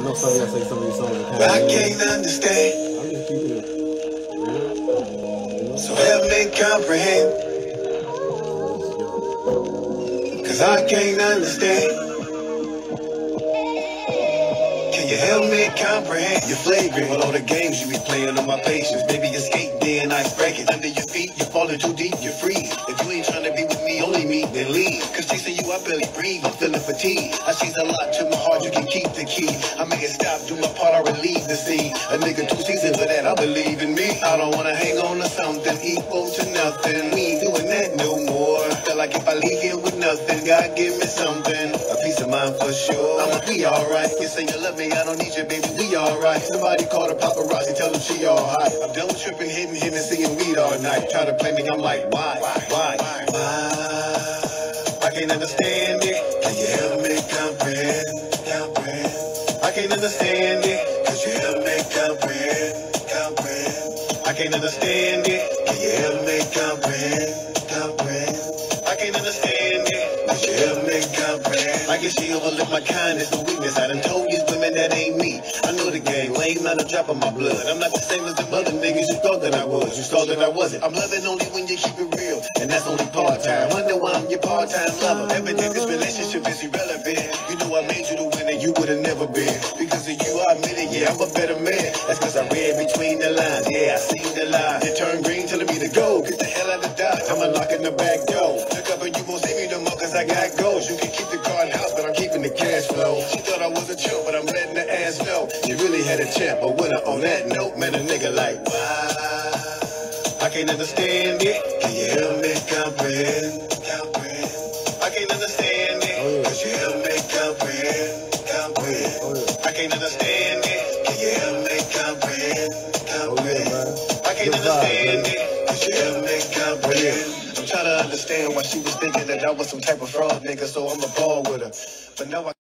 know some of y'all say some of these songs are kind But of I can't understand. I'm just keeping it real. So help me comprehend. Cause I can't understand. Can you help me comprehend? You're flagrant with all the games you be playing on my patience. Maybe you skate there and ice break it. Under your feet, you're falling too deep, you're freeze. If you ain't trying to be with me, only me, then leave. Cause chasing you, I barely breathe, I'm feeling fatigue. I seize a lot to my heart, you can keep the key. I make it stop, do my part, I relieve the sea. A nigga too seasoned for that, I believe in me. I don't wanna hang on to something equal to nothing. We ain't doing that no more. Feel like if I leave here with nothing, God give me something. A peace of mind for sure. I'ma be alright. You say you love me, I don't need you, baby, we alright. Somebody call the paparazzi, tell them she alright. I'm done with tripping, hitting, Hennessy and weed all night. Try to play me, I'm like, why? I can't understand it. Can you help me comprehend? I can't understand it. Cause you help me comprehend. I can't understand it. Can you help me comprehend? I can't understand it. Cause you help me comprehend. I guess she overlooked my kindness, the weakness. I done told these women that ain't me. I know the game, lame, not a drop of my blood. I'm not the same as the other niggas you thought that I was. You thought that I wasn't. I'm loving only when you keep it real, and that's only part-time. Wonder why I'm your part-time lover. Evident this relationship is irrelevant. You know I made you the winner you would've never been. Because of you, I admit it, yeah, I'm a better man. That's cause I read between the lines, yeah, I seen the lie. It turned green, telling me to go. Get the hell out of Dodge, I'm unlocking the back door. Look up and you won't see me no more cause I got goals. You can keep the car and house, but I'm keeping the cash flow. She thought I was a chump, but I'm letting the ass know. You really had a champ, a winner on that note. Man, a nigga like, why? I can't understand it. Can you help me comprehend? I can't understand it. Cause you help me comprehend. I can't understand it. Can you help me comprehend? I can't understand it. Cause you help me comprehend. I'm trying to understand why she was thinking that I was some type of fraud nigga, so I'm a ball with her. But now I